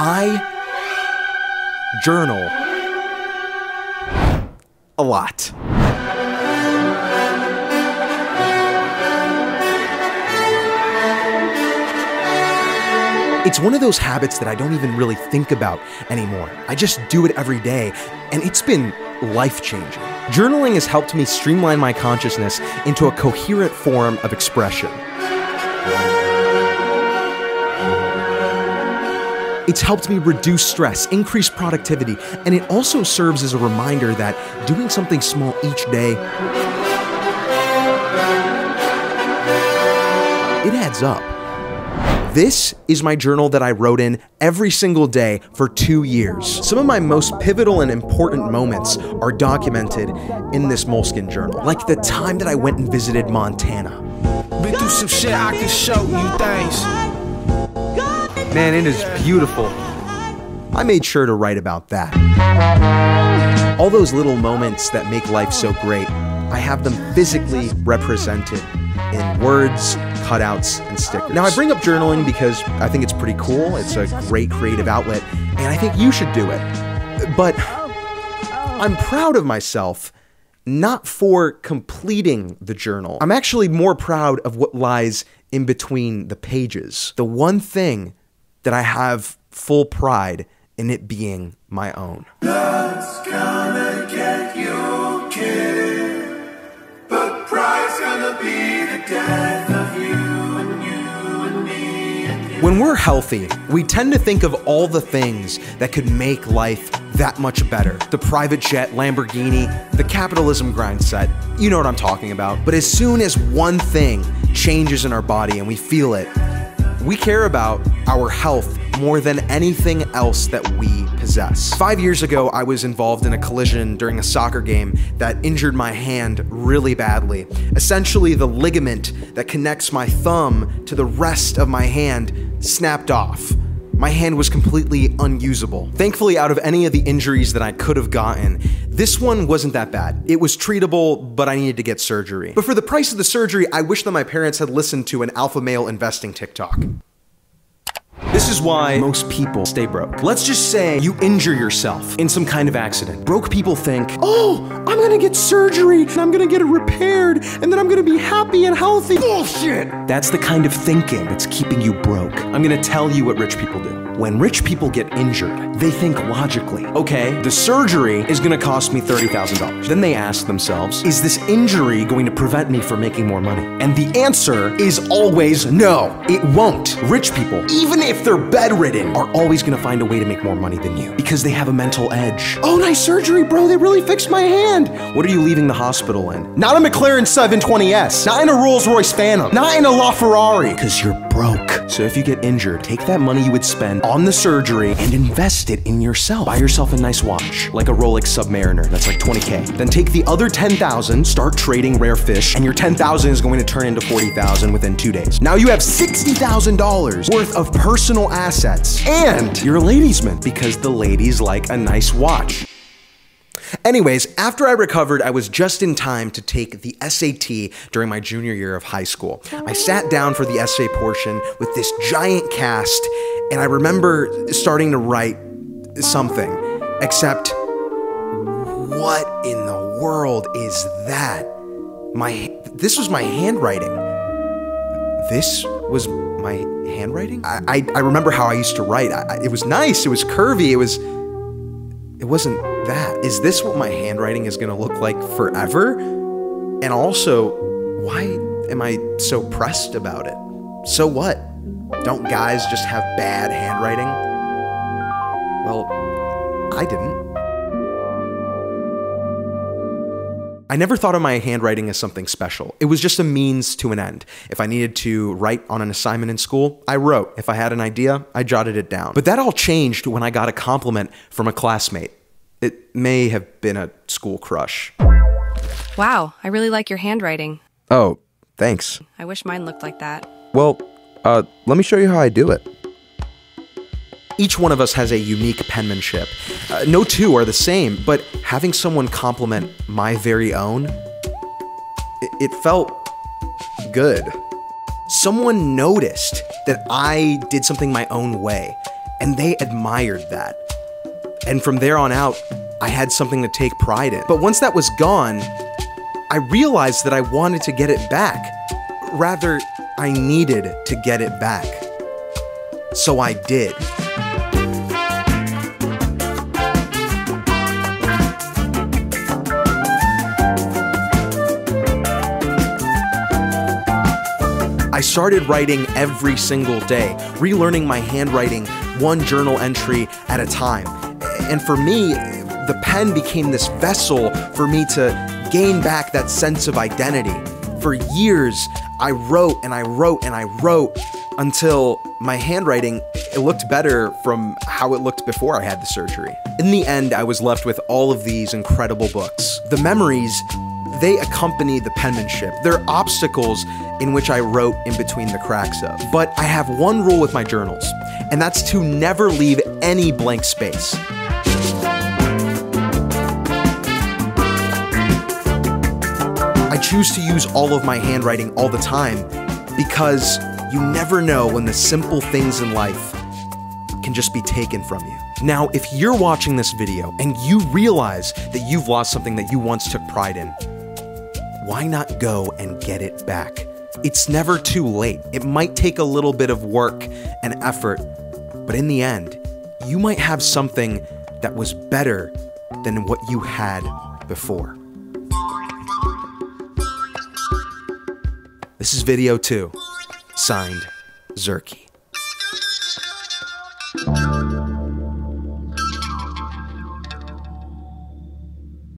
I journal a lot. It's one of those habits that I don't even really think about anymore. I just do it every day, and it's been life-changing. Journaling has helped me streamline my consciousness into a coherent form of expression. It's helped me reduce stress, increase productivity, and it also serves as a reminder that doing something small each day, it adds up. This is my journal that I wrote in every single day for 2 years. Some of my most pivotal and important moments are documented in this Moleskine journal. Like the time that I went and visited Montana. Been through some shit, I can show you things. Man, it is beautiful. I made sure to write about that. All those little moments that make life so great, I have them physically represented in words, cutouts, and stickers. Now, I bring up journaling because I think it's pretty cool. It's a great creative outlet, and I think you should do it. But I'm proud of myself, not for completing the journal. I'm actually more proud of what lies in between the pages. The one thing that I have full pride in it being my own. Love's gonna get you, kid, but pride's gonna be the death of you and me and you. When we're healthy, we tend to think of all the things that could make life that much better. The private jet, Lamborghini, the capitalism grind set. You know what I'm talking about. But as soon as one thing changes in our body and we feel it, we care about our health more than anything else that we possess. 5 years ago, I was involved in a collision during a soccer game that injured my hand really badly. Essentially, the ligament that connects my thumb to the rest of my hand snapped off. My hand was completely unusable. Thankfully, out of any of the injuries that I could have gotten, this one wasn't that bad. It was treatable, but I needed to get surgery. But for the price of the surgery, I wish that my parents had listened to an alpha male investing TikTok. This is why most people stay broke. Let's just say you injure yourself in some kind of accident. Broke people think, oh, I'm gonna get surgery, and I'm gonna get it repaired, and then I'm gonna be happy and healthy. Bullshit! That's the kind of thinking that's keeping you broke. I'm gonna tell you what rich people do. When rich people get injured, they think logically. Okay, the surgery is gonna cost me $30,000. Then they ask themselves, is this injury going to prevent me from making more money? And the answer is always no, it won't. Rich people, even if they're bedridden, are always gonna find a way to make more money than you because they have a mental edge. Oh, nice surgery, bro, they really fixed my hand. What are you leaving the hospital in? Not a McLaren 720S, not in a Rolls-Royce Phantom, not in a LaFerrari, because you're broke. So if you get injured, take that money you would spend on the surgery and invest it in yourself. Buy yourself a nice watch, like a Rolex Submariner, that's like 20K. Then take the other 10,000, start trading rare fish, and your 10,000 is going to turn into 40,000 within 2 days. Now you have $60,000 worth of personal assets, and you're a ladies' man because the ladies like a nice watch. Anyways, after I recovered, I was just in time to take the SAT during my junior year of high school. I sat down for the essay portion with this giant cast, and I remember starting to write something, except, what in the world is that? This was my handwriting. This was my handwriting? I remember how I used to write. It was nice, it was curvy, it wasn't that. Is this what my handwriting is gonna look like forever? And also, why am I so pressed about it? So what? Don't guys just have bad handwriting? Well, I didn't. I never thought of my handwriting as something special. It was just a means to an end. If I needed to write on an assignment in school, I wrote. If I had an idea, I jotted it down. But that all changed when I got a compliment from a classmate. It may have been a school crush. Wow, I really like your handwriting. Oh, thanks. I wish mine looked like that. Well, let me show you how I do it. Each one of us has a unique penmanship. No two are the same, but having someone compliment my very own, it felt good. Someone noticed that I did something my own way, and they admired that. And from there on out, I had something to take pride in. But once that was gone, I realized that I wanted to get it back. Rather, I needed to get it back. So I did. I started writing every single day, relearning my handwriting one journal entry at a time. And for me, the pen became this vessel for me to gain back that sense of identity. For years, I wrote and I wrote and I wrote until my handwriting, it looked better from how it looked before I had the surgery. In the end, I was left with all of these incredible books. The memories, they accompany the penmanship. They're obstacles in which I wrote in between the cracks of. But I have one rule with my journals, and that's to never leave any blank space. I choose to use all of my handwriting all the time because you never know when the simple things in life can just be taken from you. Now, if you're watching this video and you realize that you've lost something that you once took pride in, why not go and get it back? It's never too late. It might take a little bit of work and effort, but in the end, you might have something that was better than what you had before. This is video 2, signed, Zerky.